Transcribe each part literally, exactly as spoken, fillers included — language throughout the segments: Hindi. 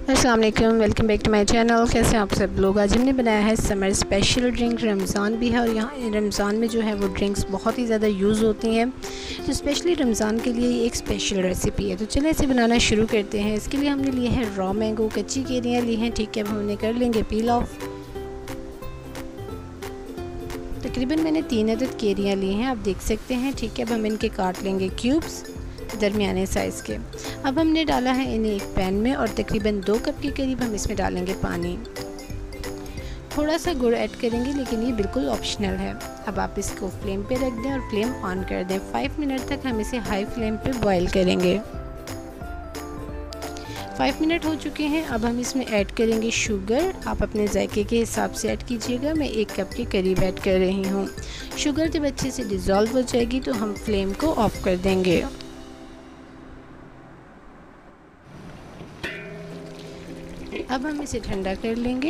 अस्सलाम वालेकुम, welcome back to my channel. कैसे हैं आप सब लोग। आज हमने बनाया है समर स्पेशल ड्रिंक। रमज़ान भी है और यहाँ रमज़ान में जो है वो ड्रिंक्स बहुत ही ज़्यादा यूज़ होती हैं, तो स्पेशली रमज़ान के लिए ये एक स्पेशल रेसिपी है। तो चलिए इसे बनाना शुरू करते हैं। इसके लिए हमने लिए हैं रॉ मैंगो, कच्ची केरियाँ ली हैं। ठीक है, अब हमने कर लेंगे पील ऑफ। तकरीबन मैंने तीन अदद केरियाँ ली हैं, आप देख सकते हैं। ठीक है, अब हम इनके काट लेंगे क्यूब्स दरमियाने साइज़ के। अब हमने डाला है इन्हें एक पैन में और तकरीबन दो कप के करीब हम इसमें डालेंगे पानी। थोड़ा सा गुड़ ऐड करेंगे, लेकिन ये बिल्कुल ऑप्शनल है। अब आप इसको फ्लेम पे रख दें और फ्लेम ऑन कर दें। फाइव मिनट तक हम इसे हाई फ्लेम पे बॉईल करेंगे। फाइव मिनट हो चुके हैं। अब हम इसमें ऐड करेंगे शुगर। आप अपने जायके के हिसाब से ऐड कीजिएगा। मैं एक कप के करीब ऐड कर रही हूँ। शुगर जब अच्छे से डिज़ोल्व हो जाएगी तो हम फ्लेम को ऑफ कर देंगे। अब हम इसे ठंडा कर लेंगे।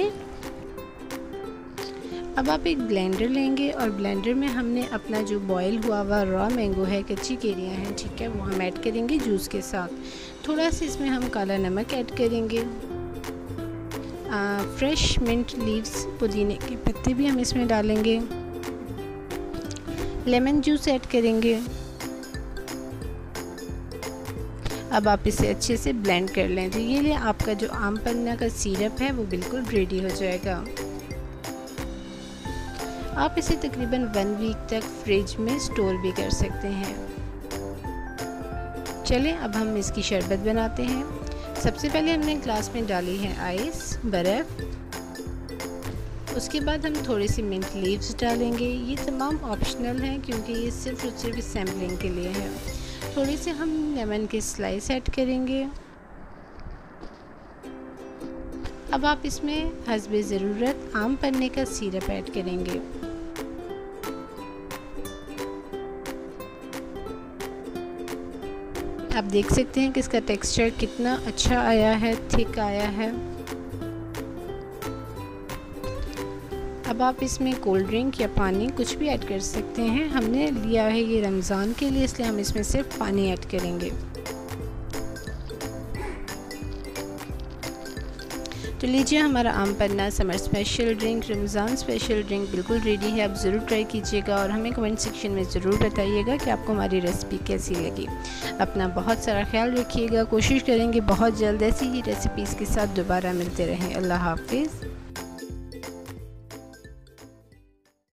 अब आप एक ब्लेंडर लेंगे और ब्लेंडर में हमने अपना जो बॉयल हुआ हुआ रॉ मैंगो है, कच्ची केरियाँ हैं, ठीक है, वो हम ऐड करेंगे जूस के साथ। थोड़ा सा इसमें हम काला नमक ऐड करेंगे। फ्रेश मिंट लीव्स, पुदीने के पत्ते भी हम इसमें डालेंगे। लेमन जूस ऐड करेंगे। अब आप इसे अच्छे से ब्लेंड कर लें। तो ये लिए आपका जो आम पन्ना का सिरप है वो बिल्कुल रेडी हो जाएगा। आप इसे तकरीबन वन वीक तक फ्रिज में स्टोर भी कर सकते हैं। चलें अब हम इसकी शरबत बनाते हैं। सबसे पहले हमने ग्लास में डाली है आइस, बर्फ़। उसके बाद हम थोड़ी सी मिंट लीव्स डालेंगे। ये तमाम ऑप्शनल हैं क्योंकि ये सिर्फ और सिर्फ सैम्पलिंग के लिए है। थोड़ी सी हम लेमन के स्लाइस ऐड करेंगे। अब आप इसमें हस्बे ज़रूरत आम पन्ने का सिरप ऐड करेंगे। आप देख सकते हैं कि इसका टेक्सचर कितना अच्छा आया है, थिक आया है। अब आप इसमें कोल्ड ड्रिंक या पानी कुछ भी ऐड कर सकते हैं। हमने लिया है ये रमज़ान के लिए, इसलिए हम इसमें सिर्फ पानी ऐड करेंगे। तो लीजिए, हमारा आम पन्ना summer special drink, Ramzan special drink बिल्कुल रेडी है। आप ज़रूर ट्राई कीजिएगा और हमें कमेंट सेक्शन में ज़रूर बताइएगा कि आपको हमारी रेसिपी कैसी लगी। अपना बहुत सारा ख्याल रखिएगा। कोशिश करेंगे बहुत जल्द ऐसी ही रेसिपीज़ के साथ दोबारा मिलते रहें। अल्लाह हाफिज़।